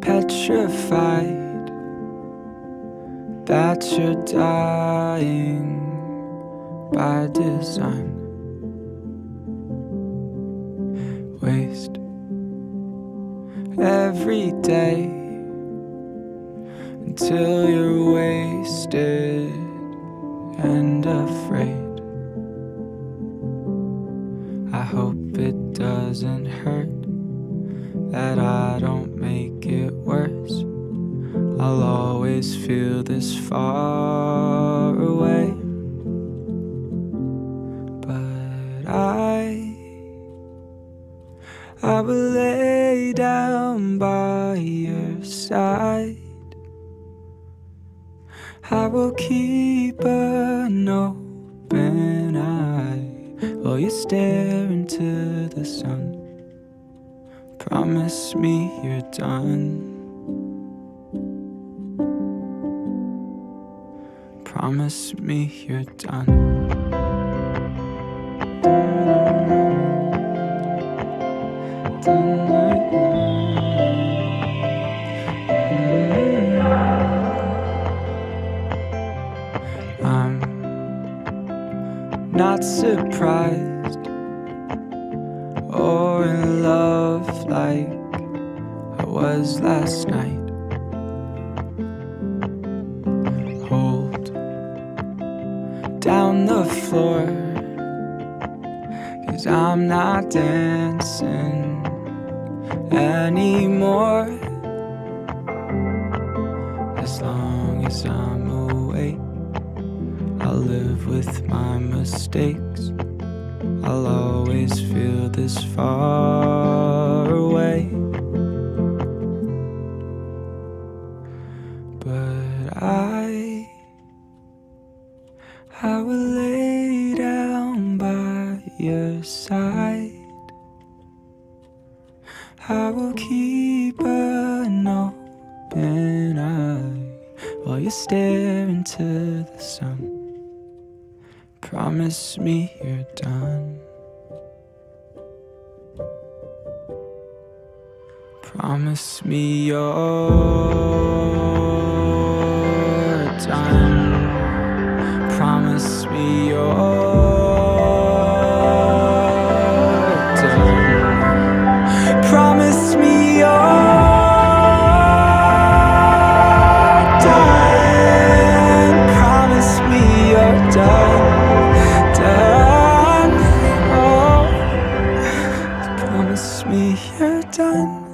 petrified that you're dying by design. Waste every day until you're wasted and afraid. I hope it doesn't hurt that I don't make it worse. I'll always feel this far away, but I will lay down by your side. I will keep an open eye while you stare into the sun. Promise me you're done. Promise me you're done. I'm not surprised or in love like I was last night. Hold down the floor, 'cause I'm not dancing anymore. As long as I'm awake, I'll live with my mistakes. I'll always feel this far away, but I will lay down by your side. I will keep an open eye while you stare into the sun. Promise me you're done. Promise me you're done. Promise me you're done. Promise me you're done. Promise me you're done. Done. Oh, promise me you're done.